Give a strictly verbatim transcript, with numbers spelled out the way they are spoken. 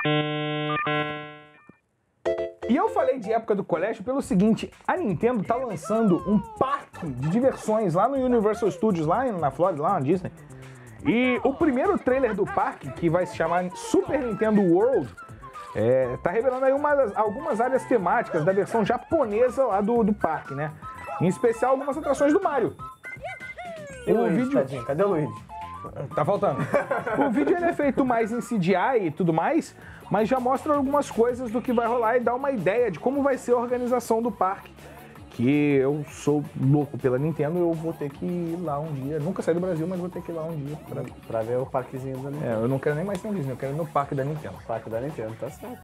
E eu falei de época do colégio pelo seguinte, a Nintendo tá lançando um parque de diversões lá no Universal Studios, lá na Flórida, lá na Disney. E o primeiro trailer do parque, que vai se chamar Super Nintendo World, é, tá revelando aí uma das, algumas áreas temáticas da versão japonesa lá do, do parque, né? Em especial algumas atrações do Mario. E o O Luigi, vídeo... tadinho, cadê o Luigi? Tá faltando. O vídeo ele é feito mais em C G I e tudo mais, mas já mostra algumas coisas do que vai rolar e dá uma ideia de como vai ser a organização do parque. Que eu sou louco pela Nintendo, eu vou ter que ir lá um dia. Nunca saí do Brasil, mas vou ter que ir lá um dia pra, Pra ver o parquezinho da Nintendo. É, eu não quero nem mais ir no Disney, eu quero ir no parque da Nintendo. O parque da Nintendo, tá certo.